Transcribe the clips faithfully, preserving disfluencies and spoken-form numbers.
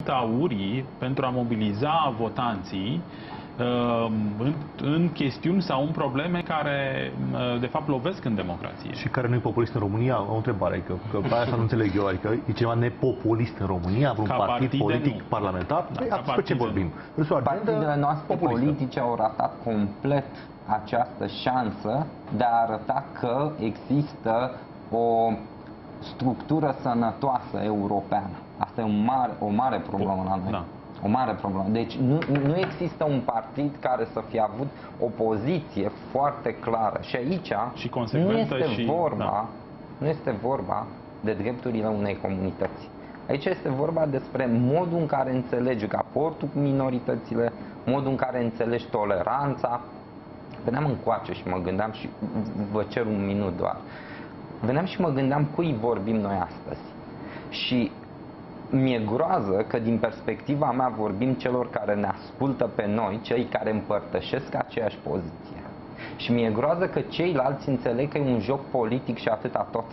aurii pentru a mobiliza votanții în, în chestiuni sau în probleme care, de fapt, lovesc în democrație. Și care nu e populist în România? O întrebare, că, că pe asta nu înțeleg eu. Adică e ceva nepopulist în România? Vreun Ca partid politic nu. parlamentar? Da, păi, despre ce vorbim? Partidele noastre populistă. politice au ratat complet această șansă de a arăta că există o structură sănătoasă europeană. Asta e o mare, o mare problemă la noi. Da. O mare problemă. Deci nu, nu există un partid care să fie avut o poziție foarte clară. Și aici și nu este și, vorba, da. nu este vorba de drepturile unei comunități. Aici este vorba despre modul în care înțelegi raportul cu minoritățile, modul în care înțelegi toleranța. Veneam încoace și mă gândeam, și vă cer un minut doar, veneam și mă gândeam cui vorbim noi astăzi. Și mi-e groază că din perspectiva mea vorbim celor care ne ascultă pe noi, cei care împărtășesc aceeași poziție. Și mi-e groază că ceilalți înțeleg că e un joc politic și atâta tot.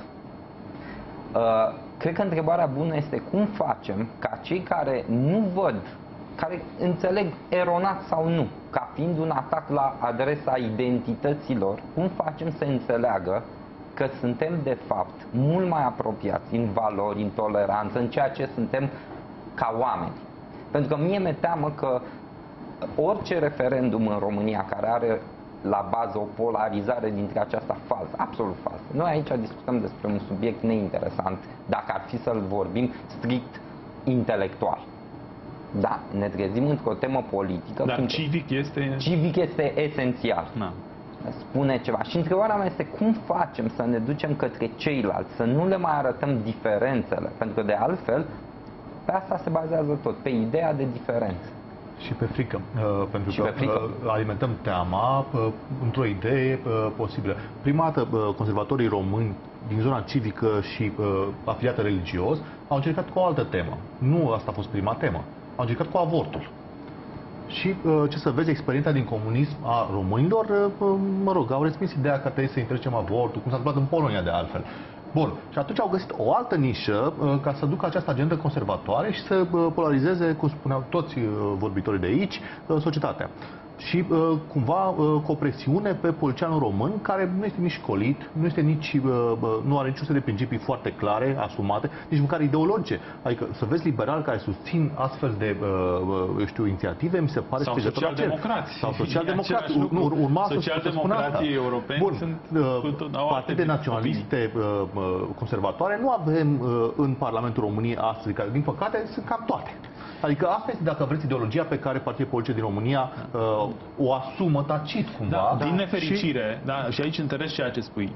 Uh, cred că întrebarea bună este cum facem ca cei care nu văd, care înțeleg eronat sau nu, ca fiind un atac la adresa identităților, cum facem să înțeleagă că suntem de fapt mult mai apropiați în valori, în toleranță, în ceea ce suntem ca oameni. Pentru că mie mi-e teamă că orice referendum în România care are la bază o polarizare dintre aceasta falsă, absolut falsă. Noi aici discutăm despre un subiect neinteresant, dacă ar fi să-l vorbim strict intelectual. Da, ne trezim într-o temă politică. Dar civic este... Civic este esențial. Na. Spune ceva. Și întrebarea mea este cum facem să ne ducem către ceilalți, să nu le mai arătăm diferențele, pentru că de altfel pe asta se bazează tot, pe ideea de diferență. Și pe frică, uh, pentru și că pe frică. Uh, alimentăm teama uh, într-o idee uh, posibilă. Prima dată, uh, conservatorii români din zona civică și uh, afiliată religios au încercat cu o altă temă. Nu asta a fost prima temă. Au încercat cu avortul. Și ce să vezi, experiența din comunism a românilor, mă rog, au respins ideea că trebuie să interzicem avortul, cum s-a întâmplat în Polonia de altfel. Bun. Și atunci au găsit o altă nișă ca să ducă această agendă conservatoare și să polarizeze, cum spuneau toți vorbitorii de aici, societatea. Și cumva cu o presiune pe politicianul român, care nu este nici școlit, nu este nici, nu are niciun set de principii foarte clare, asumate, nici măcar ideologice. Adică să vezi liberali care susțin astfel de, eu știu, inițiative, mi se pare sau social-democrați. Sau social-democrați. Urma să spun asta. Europeni Bun. sunt partide naționaliste conservatoare nu avem în Parlamentul României astăzi, care din păcate sunt cam toate. Adică asta este, dacă vreți, ideologia pe care partidele politice din România uh, o asumă tacit cumva. Da, din nefericire, și... Da, și aici înțeles ceea ce spui.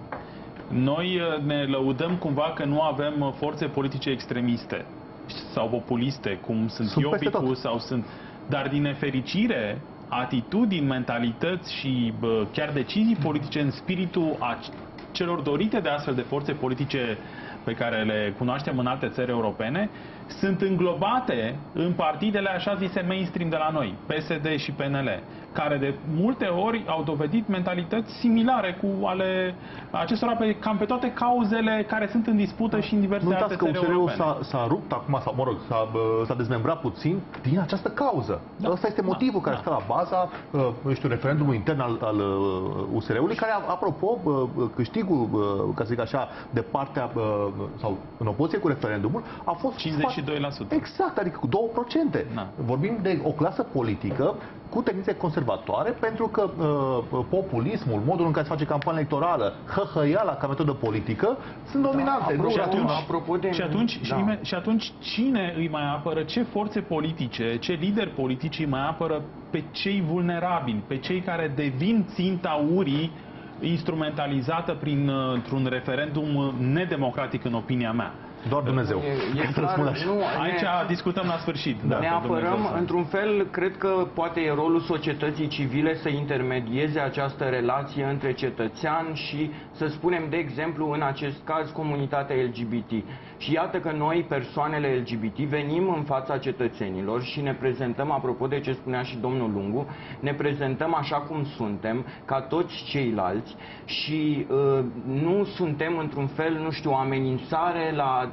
Noi ne lăudăm cumva că nu avem forțe politice extremiste sau populiste, cum sunt, sunt Iopicu sau sunt... Dar din nefericire, atitudini, mentalități și bă, chiar decizii politice în spiritul a celor dorite de astfel de forțe politice pe care le cunoaștem în alte țări europene, sunt înglobate în partidele așa zise mainstream de la noi, P S D și P N L, care de multe ori au dovedit mentalități similare cu ale acestora pe, cam pe toate cauzele care sunt în dispută și în diverse nu alte țări europene. Nu europene. uitați că U S R-ul s-a rupt acum, sau mă rog, s-a dezmembrat puțin din această cauză. Da. Asta este motivul da. care da. stă la baza, eu știu, referendumului intern al, al U S R-ului, care, apropo, câștigul, ca să zic așa, de partea, sau în opoziție cu referendumul, a fost cincizeci și doi la sută. Exact, adică cu două procente. Da. Vorbim de o clasă politică cu tendințe conservatoare, pentru că uh, populismul, modul în care se face campanie electorală, hăhăiala ca metodă politică, sunt dominante. Da, nu, și, atunci, apropo de... și, atunci, da. și, și atunci cine îi mai apără, ce forțe politice, ce lideri politici îi mai apără pe cei vulnerabili, pe cei care devin ținta urii instrumentalizată prin, într-un referendum nedemocratic, în opinia mea. Doar Dumnezeu. E, e clar, nu, Aici ne, discutăm la sfârșit. Da, ne apărăm, într-un fel, cred că poate e rolul societății civile să intermedieze această relație între cetățean și, să spunem, de exemplu, în acest caz, comunitatea L G B T. Și iată că noi, persoanele L G B T, venim în fața cetățenilor și ne prezentăm, apropo de ce spunea și domnul Lungu, ne prezentăm așa cum suntem, ca toți ceilalți și uh, nu suntem, într-un fel, nu știu, o amenințare la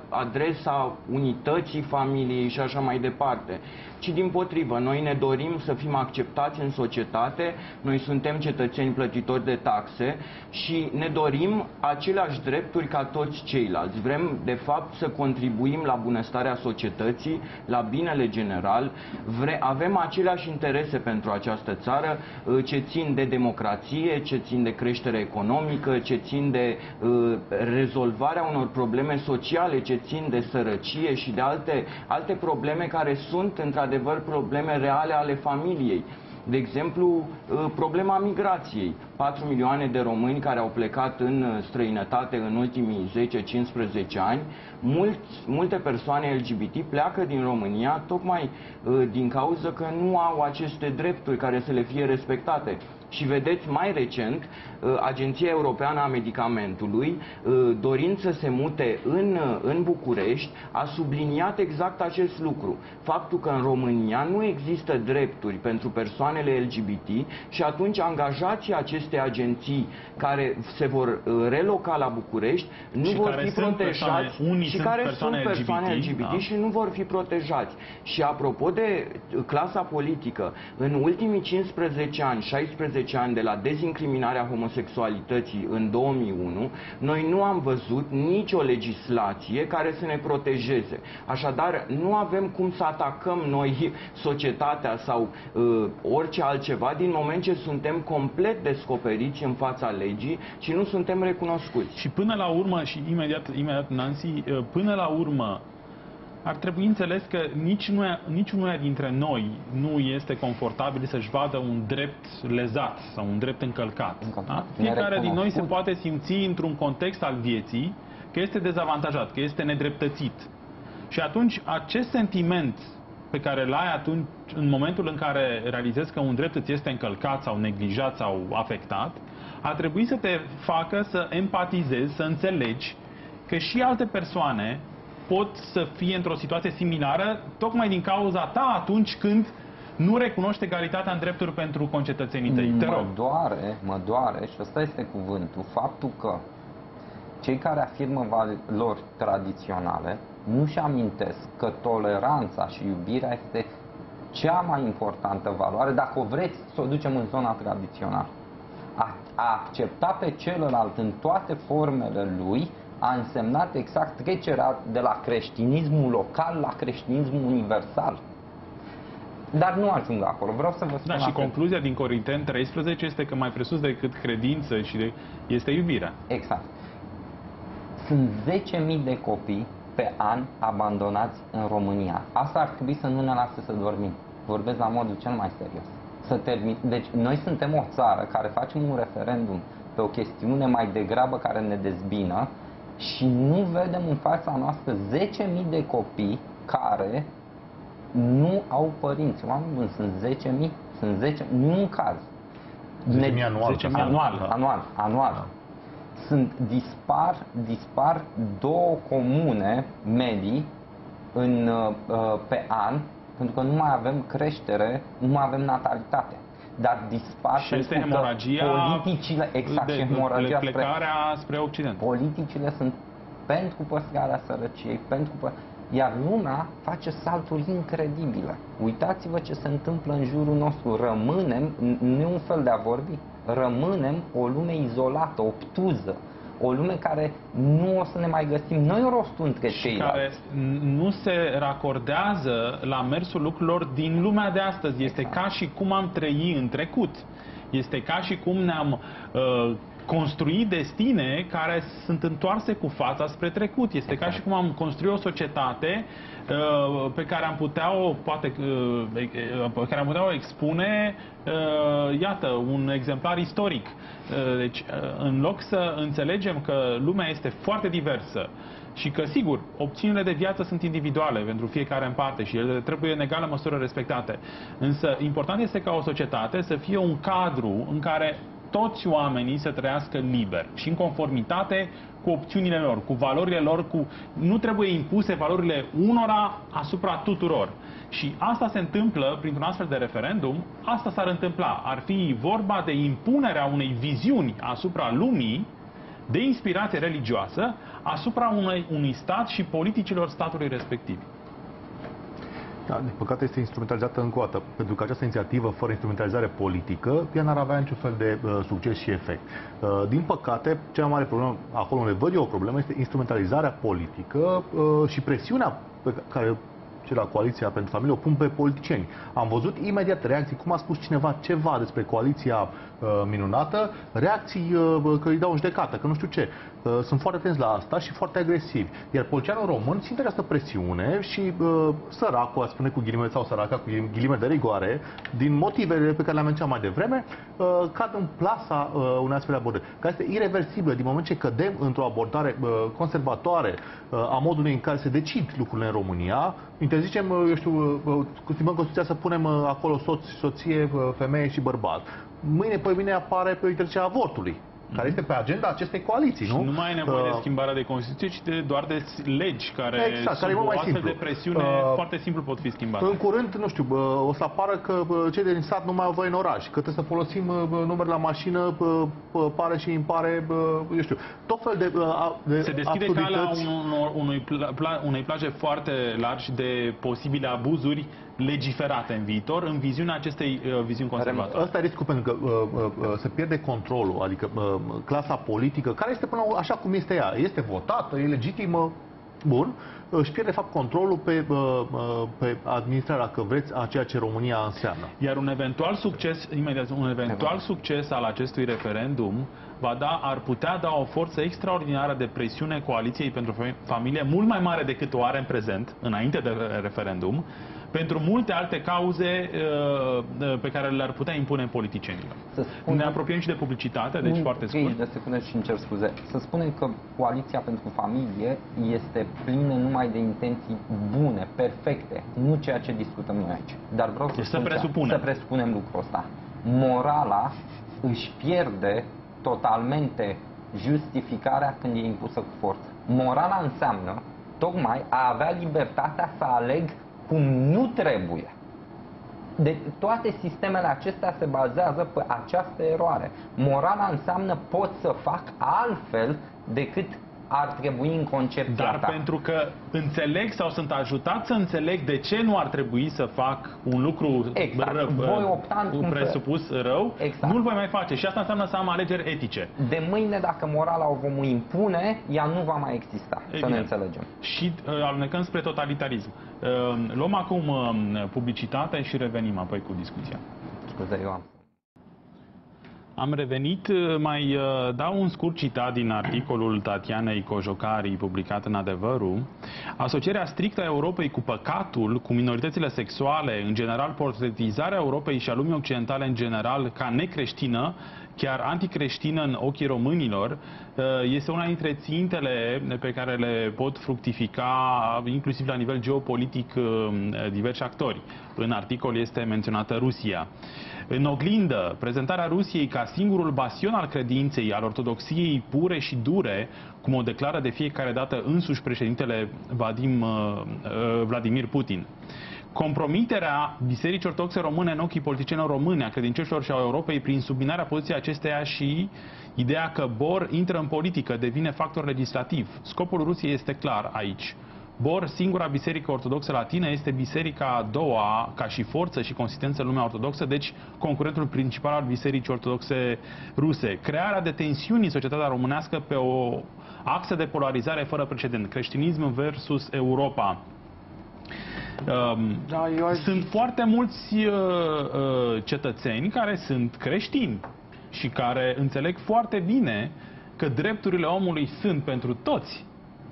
adresa unității familiei și așa mai departe, ci dimpotrivă, noi ne dorim să fim acceptați în societate, noi suntem cetățeni plătitori de taxe și ne dorim aceleași drepturi ca toți ceilalți. Vrem, de fapt, să contribuim la bunăstarea societății, la binele general, Vre, avem aceleași interese pentru această țară, ce țin de democrație, ce țin de creștere economică, ce țin de uh, rezolvarea unor probleme sociale, ce țin de sărăcie și de alte, alte probleme care sunt, într-adevăr, probleme reale ale familiei. De exemplu, problema migrației. patru milioane de români care au plecat în străinătate în ultimii zece cincisprezece ani. Mulți, multe persoane L G B T pleacă din România tocmai din cauza că nu au aceste drepturi care să le fie respectate. Și vedeți, mai recent, Agenția Europeană a Medicamentului, dorind să se mute în, în București, a subliniat exact acest lucru. Faptul că în România nu există drepturi pentru persoanele L G B T și atunci angajații acestei agenții care se vor reloca la București nu și vor fi protejați persoane, și care sunt persoane L G B T, da. și nu vor fi protejați. Și apropo de clasa politică, în ultimii cincisprezece ani, șaisprezece ani de la dezincriminarea homosexualității în două mii unu, noi nu am văzut nicio legislație care să ne protejeze. Așadar, nu avem cum să atacăm noi societatea sau uh, orice altceva din moment ce suntem complet descoperiți în fața legii și nu suntem recunoscuți. Și până la urmă, și imediat, imediat Nancy, până la urmă, ar trebui înțeles că nici nu, niciunuia dintre noi nu este confortabil să-și vadă un drept lezat sau un drept încălcat. Da? Fiecare din noi se poate simți într-un context al vieții că este dezavantajat, că este nedreptățit. Și atunci acest sentiment pe care îl ai atunci, în momentul în care realizezi că un drept îți este încălcat sau neglijat sau afectat, ar trebui să te facă să empatizezi, să înțelegi că și alte persoane pot să fie într-o situație similară, tocmai din cauza ta atunci când nu recunoști egalitatea în drepturi pentru concetățenii tăi. Te mă rog. doare, mă doare, și ăsta este cuvântul, faptul că cei care afirmă valori tradiționale nu-și amintesc că toleranța și iubirea este cea mai importantă valoare, dacă o vreți să o ducem în zona tradițională. A, a accepta pe celălalt în toate formele lui a însemnat exact trecerea de la creștinismul local la creștinismul universal. Dar nu ajung acolo. Vreau să vă spun. Da, și concluzia din Corinteni treisprezece este că mai presus decât credință și de, este iubirea. Exact. Sunt zece mii de copii pe an abandonați în România. Asta ar trebui să nu ne lase să dormim. Vorbesc la modul cel mai serios. Să termin. Deci noi suntem o țară care facem un referendum pe o chestiune mai degrabă care ne dezbină și nu vedem în fața noastră zece mii de copii care nu au părinți. Oameni buni, sunt zece mii, sunt zece, nu un caz. zece mii anual. zece mii anual. Anual, anual. Da. Sunt dispar, dispar două comune medii în, pe an, pentru că nu mai avem creștere, nu mai avem natalitate. Dar dispar și este hemoragia politicile, exact, de, și hemoragia de plecarea spre, spre Occident. Politicile sunt pentru păstrarea sărăciei, pentru pă... iar lumea face salturi incredibile. Uitați-vă ce se întâmplă în jurul nostru. Rămânem, nu e un fel de a vorbi, rămânem o lume izolată, obtuză, o lume care nu o să ne mai găsim noi rostul între ceilalți. Care nu se racordează la mersul lucrurilor din lumea de astăzi. Este exact. Ca și cum am trăit în trecut. Este ca și cum ne-am uh, construit destine care sunt întoarse cu fața spre trecut. Este exact. Ca și cum am construit o societate uh, pe care am putea o poate uh, pe care am putea o expune uh, iată, un exemplar istoric. Uh, deci, uh, în loc să înțelegem că lumea este foarte diversă și că, sigur, opțiunile de viață sunt individuale pentru fiecare în parte și ele trebuie în egală măsură respectate. Însă, important este ca o societate să fie un cadru în care toți oamenii să trăiască liber și în conformitate cu opțiunile lor, cu valorile lor, cu... nu trebuie impuse valorile unora asupra tuturor. Și asta se întâmplă printr-un astfel de referendum, asta s-ar întâmpla. Ar fi vorba de impunerea unei viziuni asupra lumii de inspirație religioasă asupra unui, unui stat și politicilor statului respectiv. Da, din păcate este instrumentalizată încă o dată, pentru că această inițiativă, fără instrumentalizare politică, ea n-ar avea niciun fel de uh, succes și efect. Uh, din păcate, cea mai mare problemă, acolo unde văd eu o problemă, este instrumentalizarea politică uh, și presiunea pe care cei la Coaliția pentru Familie o pun pe politicieni. Am văzut imediat reacții, cum a spus cineva ceva despre Coaliția uh, minunată, reacții uh, că îi dau în judecată, că nu știu ce. Uh, sunt foarte atenți la asta și foarte agresivi. Iar politicianul român simte această presiune și uh, săracul, a spune cu ghilimele sau săraca cu ghilimele de rigoare, din motivele pe care le-am menționat mai devreme, uh, cad în plasa uh, unei astfel de abordări, care este irreversibilă din moment ce cădem într-o abordare uh, conservatoare uh, a modului în care se decid lucrurile în România. Interzicem, eu știu, schimbăm Constituția să punem acolo soț, soție, femeie și bărbat. Mâine, pe mine apare pe interzicerea avortului, care este pe agenda acestei coaliții, nu? Și nu mai e nevoie uh, de schimbarea de Constituție, ci de, doar de legi care, exact, sub care o mai astfel simplu. de presiune Uh, foarte simplu pot fi schimbate. În curând, nu știu, o să apară că cei din sat nu mai au voie în oraș, că trebuie să folosim număr la mașină, pare și impare, eu știu, tot fel de, de Se deschide calea unui, unui pla, unei plaje foarte largi de posibile abuzuri legiferate în viitor, în viziunea acestei uh, viziuni conservatoare. Ăsta e riscul, pentru că uh, uh, se pierde controlul, adică uh, clasa politică, care este până așa cum este ea, este votată, e legitimă, bun, își pierde de fapt controlul pe, uh, pe administrarea, dacă vreți, a ceea ce România înseamnă. Iar un eventual succes, imediat, un eventual succes al acestui referendum va da, ar putea da o forță extraordinară de presiune Coaliției pentru Familie, mult mai mare decât o are în prezent, înainte de referendum, pentru multe alte cauze uh, pe care le-ar putea impune politicienilor. Spun... Ne apropiem și de publicitate, deci nu, foarte scurt. de secunde și îmi cer scuze. Să spunem că Coaliția pentru Familie este plină numai de intenții bune, perfecte, nu ceea ce discutăm noi aici. Dar vreau să, să, presupunem. să presupunem lucrul ăsta. Morala își pierde totalmente justificarea când e impusă cu forță. Morala înseamnă tocmai a avea libertatea să aleg cum nu trebuie. Deci toate sistemele acestea se bazează pe această eroare. Morala înseamnă pot să fac altfel decât ar trebui în concepția Dar ta. pentru că înțeleg sau sunt ajutat să înțeleg de ce nu ar trebui să fac un lucru exact. rău, voi opta presupus rău, exact. nu-l voi mai face. Și asta înseamnă să am alegeri etice. De mâine, dacă morala o vom impune, ea nu va mai exista. Evident. Să ne înțelegem. Și uh, alunecăm spre totalitarism. Uh, luăm acum uh, publicitate și revenim apoi cu discuția. Scuze, Ioan. Am revenit, mai dau un scurt citat din articolul Tatianei Cojocari publicat în Adevărul. Asocierea strictă a Europei cu păcatul, cu minoritățile sexuale, în general portretizarea Europei și a lumii occidentale în general ca necreștină, chiar anticreștină în ochii românilor, este una dintre țintele pe care le pot fructifica inclusiv la nivel geopolitic diversi actori. În articol este menționată Rusia. În oglindă, prezentarea Rusiei ca singurul bastion al credinței, al ortodoxiei pure și dure, cum o declară de fiecare dată însuși președintele Vadim, Vladimir Putin. Compromiterea Bisericii Ortodoxe Române în ochii politicienilor români, a credincioșilor și a Europei, prin subminarea poziției acesteia și ideea că Bor intră în politică, devine factor legislativ. Scopul Rusiei este clar aici. Bor, singura biserică ortodoxă latină, este biserica a doua ca și forță și consistență în lumea ortodoxă, deci concurentul principal al bisericii ortodoxe ruse. Crearea de tensiuni în societatea românească pe o axă de polarizare fără precedent. Creștinism versus Europa. Um, da, eu... Sunt foarte mulți uh, uh, cetățeni care sunt creștini și care înțeleg foarte bine că drepturile omului sunt pentru toți.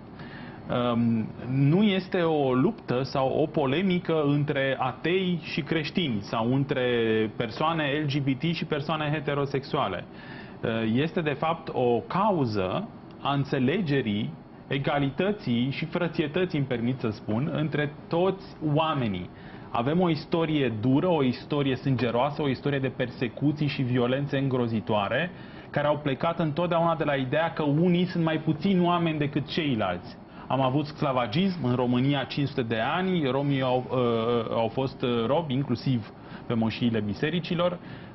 Um, nu este o luptă sau o polemică între atei și creștini sau între persoane L G B T și persoane heterosexuale. Uh, este de fapt o cauză a înțelegerii, egalității și frățietății, îmi permit să spun, între toți oamenii. Avem o istorie dură, o istorie sângeroasă, o istorie de persecuții și violențe îngrozitoare, care au plecat întotdeauna de la ideea că unii sunt mai puțini oameni decât ceilalți. Am avut sclavagism în România cinci sute de ani, romii au, uh, au fost robi, inclusiv pe moșiile bisericilor.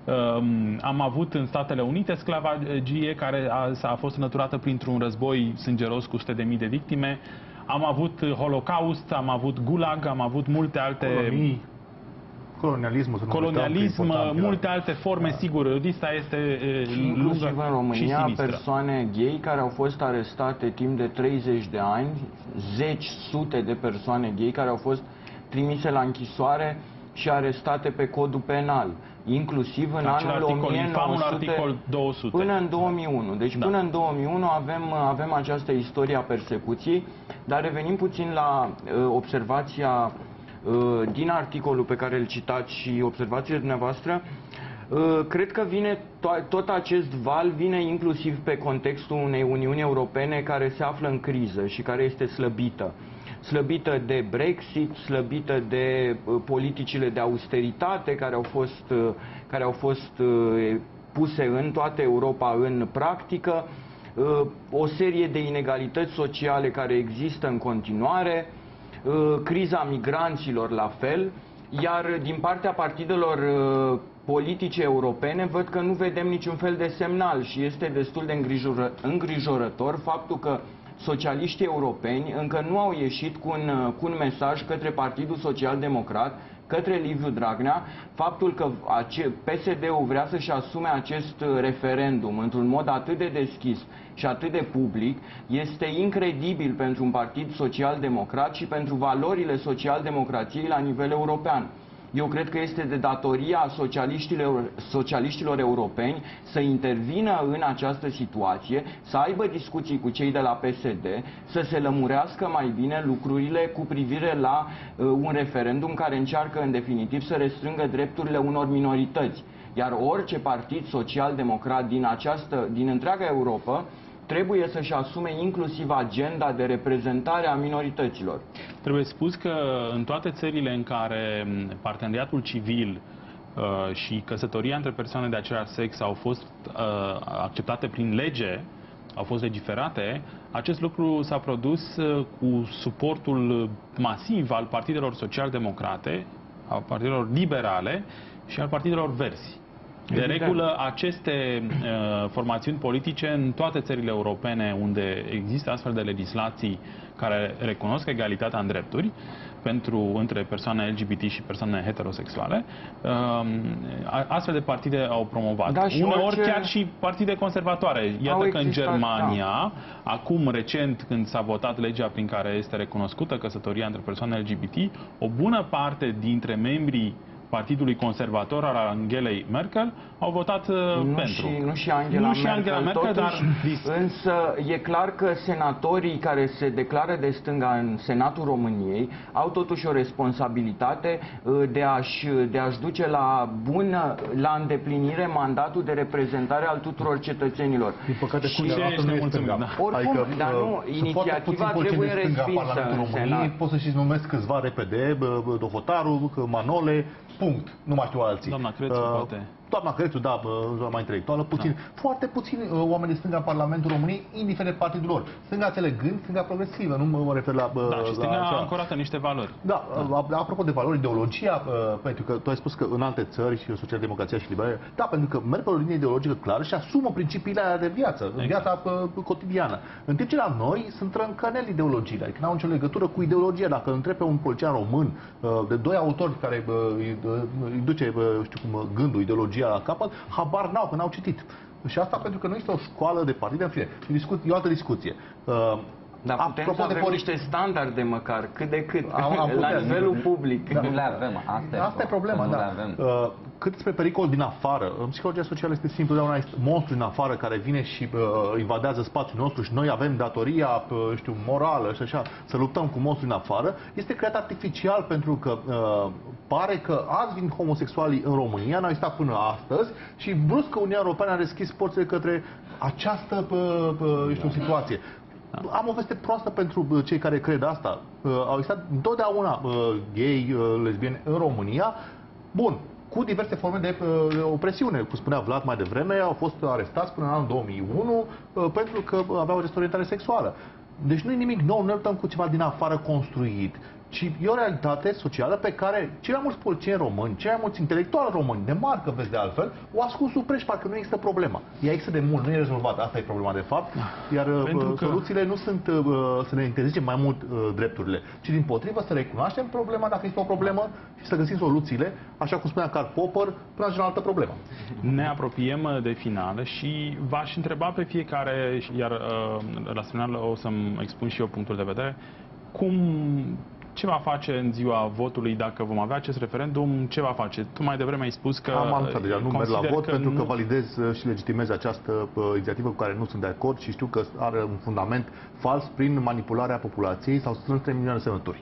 Am avut în Statele Unite sclavagie care a, a fost înlăturată printr-un război sângeros cu sute de mii de victime. Am avut Holocaust, am avut Gulag, am avut multe alte... Colonii. Colonialism, colonialism multe alte forme, sigur, lista este inclusiv lungă în România persoane gay care au fost arestate timp de treizeci de ani, zeci, sute de persoane gay care au fost trimise la închisoare și arestate pe codul penal, inclusiv în Acel anul articol, o mie nouă sute articol două sute. până în două mii unu. Deci da. Până în două mii unu avem, avem această istorie a persecuției, dar revenim puțin la uh, observația uh, din articolul pe care îl citați și observațiile dumneavoastră. Uh, cred că vine to- tot acest val vine inclusiv pe contextul unei Uniuni Europene care se află în criză și care este slăbită. slăbită de Brexit, slăbită de uh, politicile de austeritate care au fost, uh, care au fost uh, puse în toată Europa în practică, uh, o serie de inegalități sociale care există în continuare, uh, criza migranților la fel, iar din partea partidelor uh, politice europene văd că nu vedem niciun fel de semnal și este destul de îngrijoră, îngrijorător faptul că socialiștii europeni încă nu au ieșit cu un, cu un mesaj către Partidul Social Democrat, către Liviu Dragnea, faptul că P S D-ul vrea să-și asume acest referendum într-un mod atât de deschis și atât de public, este incredibil pentru un partid social-democrat și pentru valorile social-democrației la nivel european. Eu cred că este de datoria socialiștilor, socialiștilor europeni să intervină în această situație, să aibă discuții cu cei de la P S D, să se lămurească mai bine lucrurile cu privire la uh, un referendum care încearcă în definitiv să restrângă drepturile unor minorități. Iar orice partid social-democrat din, această, din întreaga Europa trebuie să-și asume inclusiv agenda de reprezentare a minorităților. Trebuie spus că în toate țările în care parteneriatul civil uh, și căsătoria între persoane de același sex au fost uh, acceptate prin lege, au fost legiferate, acest lucru s-a produs uh, cu suportul masiv al partidelor social-democrate, al partidelor liberale și al partidelor verzi. De regulă, aceste uh, formațiuni politice în toate țările europene unde există astfel de legislații care recunosc egalitatea în drepturi pentru între persoane L G B T și persoane heterosexuale, uh, astfel de partide au promovat. Da, uneori orice... chiar și partide conservatoare. Iată că în Germania, da. acum recent când s-a votat legea prin care este recunoscută căsătoria între persoane L G B T, o bună parte dintre membrii Partidului Conservator al Angelei Merkel au votat uh, nu pentru. Și, nu și Angela, nu și Merkel, Angela Merkel, totuși, dar... Însă e clar că senatorii care se declară de stânga în Senatul României au totuși o responsabilitate uh, de a-și de a-și duce la bună, la îndeplinire mandatul de reprezentare al tuturor cetățenilor. Din păcate, și ce nu este stânga. Da. Oricum, adică, dar nu, inițiativa trebuie respinsă în Senat. Pot să și numesc câțiva repede, Dohotaru, Manole, punct. Nu mai știu alții. Doamna Crețu, uh, poate. Doamna Crețu, da, zona mai intelectuală, puțin. Da. Foarte puțini uh, oameni de stânga în Parlamentul României, indiferent partidul lor. Stânga înțelegând, stânga progresivă, nu mă refer la... Uh, da, și stânga la, ancorată în niște valori. Da, da, apropo de valori, ideologia, uh, pentru că tu ai spus că în alte țări, și socialdemocrația și liberale, da, pentru că merg pe o linie ideologică clară și asumă principiile alea de viață, exact. Viața uh, cotidiană. În timp ce la noi sunt trâncăneli ideologiile, adică nu au nicio legătură cu ideologia. Dacă îl întrebi pe un polițian român uh, de doi autori care uh, îi, uh, îi duce, uh, știu cum, gândul, ideologia la capăt, habar n-au, că n-au citit. Și asta pentru că nu este o școală de partide, în fine. E o altă discuție. Uh, Dar putem să avem niște standarde măcar, cât de cât, am, am la putea, nivelul public. Da. Nu le avem, asta, asta e problema, da. Uh, cât spre pericol din afară, în psihologia socială este simplu, deoarece este monstru din afară care vine și uh, invadează spațiul nostru și noi avem datoria, uh, știu, morală și așa, să luptăm cu monstru din afară, este creat artificial pentru că uh, pare că azi vin homosexualii în România, n-au existat până astăzi și brusc Uniunea Europeană a deschis porțile către această, uh, uh, știu, situație. Am o veste proastă pentru cei care cred asta. Uh, au existat întotdeauna uh, gay, uh, lesbieni în România. Bun, cu diverse forme de uh, opresiune. Cum spunea Vlad mai devreme, au fost arestați până în anul două mii unu uh, pentru că aveau această orientare sexuală. Deci nu e nimic nou, nu ne luptăm cu ceva din afară construit, ci e o realitate socială pe care cei mai mulți politicieni români, cei mai mulți intelectuali români, de marcă, vezi de altfel, o ascund sub preș, parcă nu există problema. Ea există de mult, nu e rezolvată, asta e problema de fapt, iar Pentru că... soluțiile nu sunt uh, să ne interzicem mai mult uh, drepturile, ci din potrivă să recunoaștem problema dacă este o problemă și să găsim soluțiile, așa cum spunea Karl Popper, până la altă problemă. Ne apropiem de final și v-aș întreba pe fiecare, iar uh, la final o să-mi expun și eu punctul de vedere, cum... Ce va face în ziua votului dacă vom avea acest referendum? Ce va face? Tu mai devreme ai spus că... Am anunțat deja, nu merg la vot că pentru nu... că validez și legitimez această uh, inițiativă cu care nu sunt de acord și știu că are un fundament fals prin manipularea populației sau strâns trei milioane de semnături.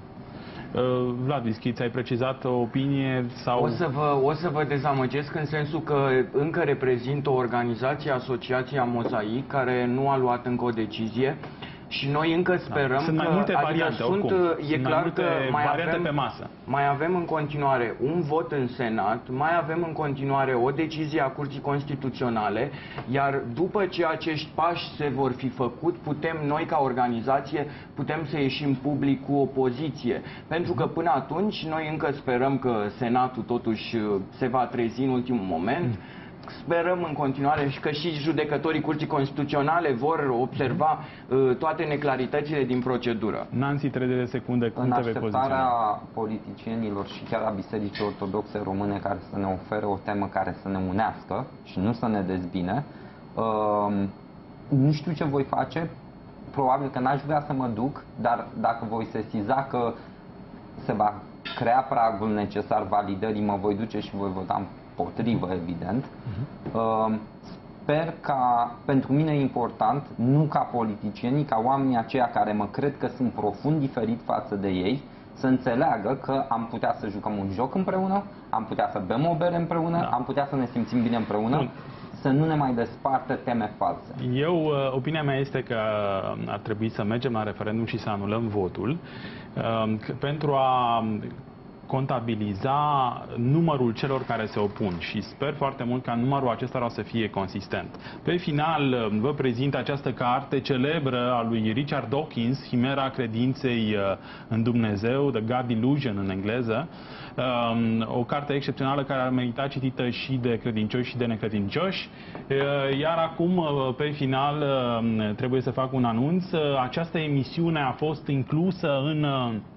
Uh, Vlad Vischi, ți-ai precizat o opinie sau... O să, vă, o să vă dezamăgesc în sensul că încă reprezint o organizație, Asociația Mozaic, care nu a luat încă o decizie. Și noi încă sperăm da. Sunt mai că, multe adică variante, sunt, oricum. e sunt clar mai că mai avem, pe masă. mai avem în continuare un vot în Senat, mai avem în continuare o decizie a Curții Constituționale, iar după ce acești pași se vor fi făcut, putem noi ca organizație, putem să ieșim public cu o poziție. Pentru că până atunci noi încă sperăm că Senatul totuși se va trezi în ultimul moment. Sperăm în continuare și că și judecătorii Curții Constituționale vor observa uh, toate neclaritățile din procedură. Nancy, treizeci de secunde, cum în te vei poziționa? În așteptarea politicienilor și chiar a Bisericii Ortodoxe Române care să ne ofere o temă care să ne unească și nu să ne dezbine, uh, nu știu ce voi face, probabil că n-aș vrea să mă duc, dar dacă voi sesiza că se va crea pragul necesar validării, mă voi duce și voi vota potrivă, evident. Uh-huh. Sper ca, pentru mine e important, nu ca politicienii, ca oamenii aceia care mă cred că sunt profund diferit față de ei, să înțeleagă că am putea să jucăm un joc împreună, am putea să bem o bere împreună, da. am putea să ne simțim bine împreună, Bun. să nu ne mai despartă teme false. Eu, opinia mea este că ar trebui să mergem la referendum și să anulăm votul pentru a contabiliza numărul celor care se opun și sper foarte mult ca numărul acesta să fie consistent. Pe final vă prezint această carte celebră a lui Richard Dawkins, Chimera credinței în Dumnezeu, The God Delusion în engleză, o carte excepțională care ar merita citită și de credincioși și de necredincioși. Iar acum, pe final, trebuie să fac un anunț. Această emisiune a fost inclusă în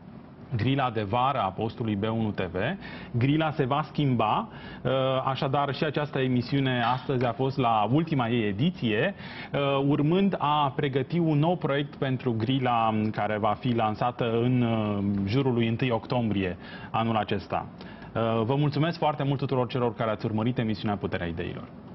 grila de vară a postului B unu T V. Grila se va schimba, așadar și această emisiune astăzi a fost la ultima ei ediție, urmând a pregăti un nou proiect pentru grila care va fi lansată în jurul lui întâi octombrie anul acesta. Vă mulțumesc foarte mult tuturor celor care ați urmărit emisiunea Puterea Ideilor.